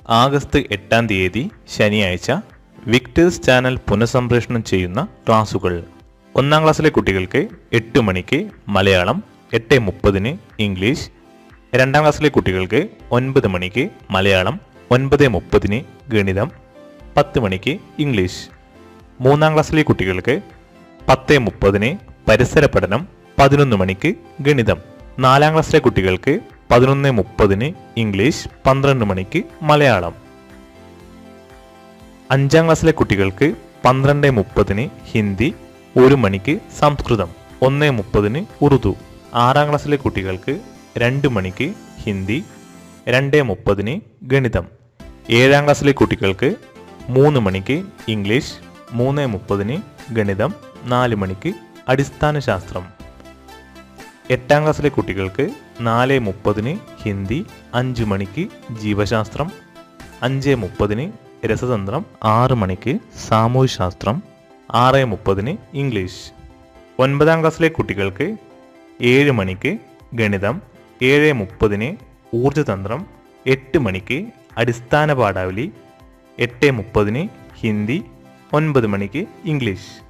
August 8-ാം തീയതി ശനിയാഴ്ച Victers channel പുനഃസംപ്രേഷണം ചെയ്യുന്ന ക്ലാസുകൾ. 1-ാം ക്ലാസ്സിലെ കുട്ടികൾക്ക് 8 മണിക്ക് മലയാളം, 8:30 ഇംഗ്ലീഷ്. 2-ാം ക്ലാസ്സിലെ കുട്ടികൾക്ക് 9 മണിക്ക് മലയാളം, 9:30 ഗണിതം, 10 മണിക്ക് ഇംഗ്ലീഷ്. 3-ാം ക്ലാസ്സിലെ കുട്ടികൾക്ക് 10:30 പരിസര പഠനം, 11 മണിക്ക് ഗണിതം. 4-ാം ക്ലാസ്സിലെ കുട്ടികൾക്ക് 11:30 ഇംഗ്ലീഷ്, 12 മണിക്ക് മലയാളം. 5-ാം ക്ലാസ്സിലെ കുട്ടികൾക്ക് 12:30 ഹിന്ദി, 1 മണിക്ക് സംസ്കൃതം, 1:30 ഉറുദു. 6-ാം ക്ലാസ്സിലെ കുട്ടികൾക്ക് 2 മണിക്ക് ഹിന്ദി, 2:30 ഗണിതം. 7-ാം ക്ലാസ്സിലെ കുട്ടികൾക്ക് 3 മണിക്ക് ഇംഗ്ലീഷ്, 3:30 ഗണിതം, 4 മണിക്ക് അടിസ്ഥാന ശാസ്ത്രം. 8-ാം ക്ലാസ്സിലെ കുട്ടികൾക്ക് 4:30 ഹിന്ദി, 5 മണിക്ക് ജീവശാസ്ത്രം, 5:30 രസതന്ത്രം, 6 മണിക്ക് സാമൂഹ്യശാസ്ത്രം, 6:30 ഇംഗ്ലീഷ്. 9-ാം ക്ലാസ്സിലെ കുട്ടികൾക്ക് 7 മണിക്ക് ഗണിതം, 7:30 ഊർജതന്ത്രം, 8 മണിക്ക് അടിസ്ഥാന പാഠാവലി, 8:30 ഹിന്ദി, 9 മണിക്ക് ഇംഗ്ലീഷ്.